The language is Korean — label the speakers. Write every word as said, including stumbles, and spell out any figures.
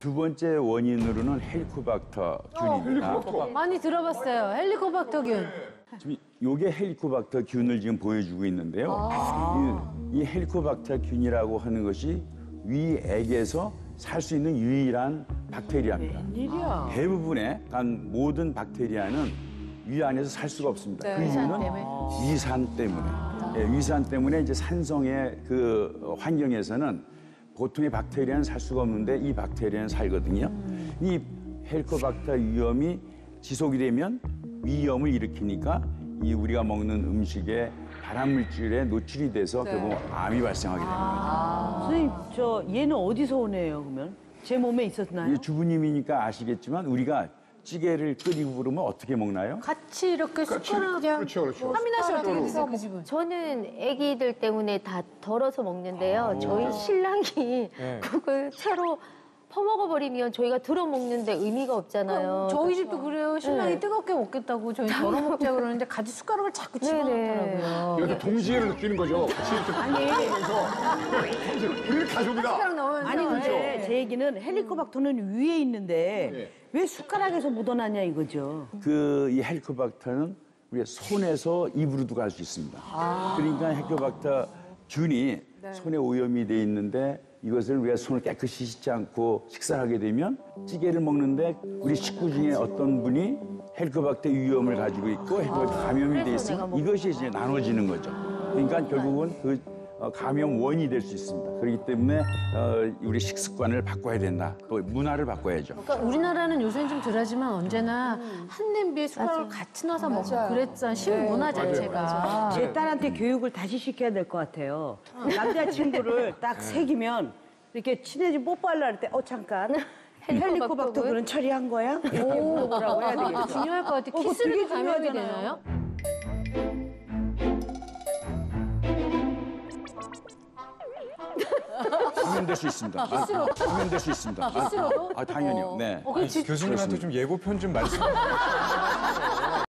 Speaker 1: 두 번째 원인으로는 헬리코박터 균입니다.
Speaker 2: 어, 많이 들어봤어요. 헬리코박터균.
Speaker 1: 지금 요게 헬리코박터 균을 지금 보여주고 있는데요. 이, 이 헬리코박터 균이라고 하는 것이 위액에서 살 수 있는 유일한 박테리아입니다.
Speaker 3: 일이야.
Speaker 1: 대부분의 한 모든 박테리아는 위 안에서 살 수가 없습니다.
Speaker 2: 네.
Speaker 1: 그
Speaker 2: 위산
Speaker 1: 이유는
Speaker 2: 때문에?
Speaker 1: 위산 때문에. 예, 위산 때문에 이제 산성의 그 환경에서는 보통의 박테리아는 살 수가 없는데 이 박테리아는 살거든요. 이 헬리코박터 위험이 지속이 되면 위염을 일으키니까 이 우리가 먹는 음식에 발암물질에 노출이 돼서 결국 암이 발생하게 됩니다.
Speaker 3: 선생님, 저 얘는 어디서 오네요, 그러면? 제 몸에 있었나요?
Speaker 1: 이 주부님이니까 아시겠지만 우리가 찌개를 끓이고 그러면 어떻게 먹나요?
Speaker 2: 같이 이렇게 숟가락 그냥
Speaker 4: 그렇죠, 그렇죠.
Speaker 2: 하민아 씨 어떻게 드세요, 그 집은?
Speaker 5: 저는 아기들 때문에 다 덜어서 먹는데요. 저희 신랑이 그걸 채로 퍼먹어 버리면 저희가 들어 먹는데 의미가 없잖아요.
Speaker 2: 저희 집도 그래요. 신랑이
Speaker 5: 네.
Speaker 2: 뜨겁게 먹겠다고 저희 덜어 먹자 그러는데 같이 숟가락을 자꾸 집어넣더라고요.
Speaker 4: 이렇게 동지애를 느끼는 거죠. 같이 이렇게
Speaker 3: 아니,
Speaker 4: 하면서 우리는 가족이다.
Speaker 2: 숟가락 넣으면서.
Speaker 3: 아니 근데
Speaker 2: 네.
Speaker 3: 제 얘기는 헬리코박터는 위에 있는데
Speaker 4: 네.
Speaker 3: 왜 숟가락에서 묻어나냐 이거죠.
Speaker 1: 그 이 헬리코박터는 우리가 손에서 입으로도 갈 수 있습니다. 그러니까 헬리코박터 균이 손에 오염이 돼 있는데 이것을 우리가 손을 깨끗이 씻지 않고 식사를 하게 되면 찌개를 먹는데 우리 식구 중에 어떤 분이 헬리코박터 위험을 가지고 있고 헬리코박터 감염이 돼 있으면 이것이 이제 나눠지는 거죠. 그러니까 결국은 그 어, 감염 원인이 될 수 있습니다. 그렇기 때문에 어, 우리 식습관을 바꿔야 된다. 또 문화를 바꿔야죠.
Speaker 2: 그러니까 우리나라는 요새는 좀 덜하지만 언제나 한 냄비에 숟가락을 같이 넣어서 먹고 그랬잖아요. 쉬운 문화 자체가.
Speaker 3: 제 딸한테 교육을 다시 시켜야 될 것 같아요. 남자친구를 딱 새기면 이렇게 친해지 뽀뽀하려고 할 때 어 잠깐 헬리코박터 그런 처리한 거야? 이렇게 물어보라고 해야
Speaker 2: 그것도
Speaker 3: 되겠다.
Speaker 2: 중요할 것 같아요.
Speaker 3: 어, 그거
Speaker 2: 키스를
Speaker 3: 되게
Speaker 2: 감염이
Speaker 3: 중요하잖아요.
Speaker 2: 되나요?
Speaker 1: 감염될 수 있습니다. 아, 감염될 수 있습니다. 아,
Speaker 2: 키스로도?
Speaker 1: 아, 당연히요. 네.
Speaker 2: 어, 그럼 지-
Speaker 6: 교수님한테 좀 예고편 좀 말씀.